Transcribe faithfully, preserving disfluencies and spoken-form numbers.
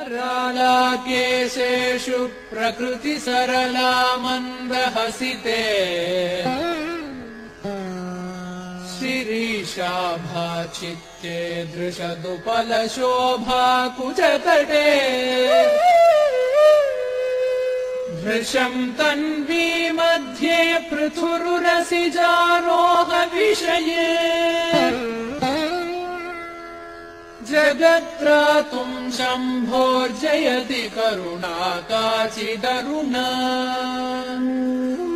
करालाकेशेषु प्रकृति सरला मन्दहसिते शिरीशाभा चित्ते दृशदुपलशोभा कुचतटे भृशम् तन्वी मध्ये पृथुरुरसिजारोह विषये जगत्रातुम् शम्भोर्जयति करुणा काचिदरुणा।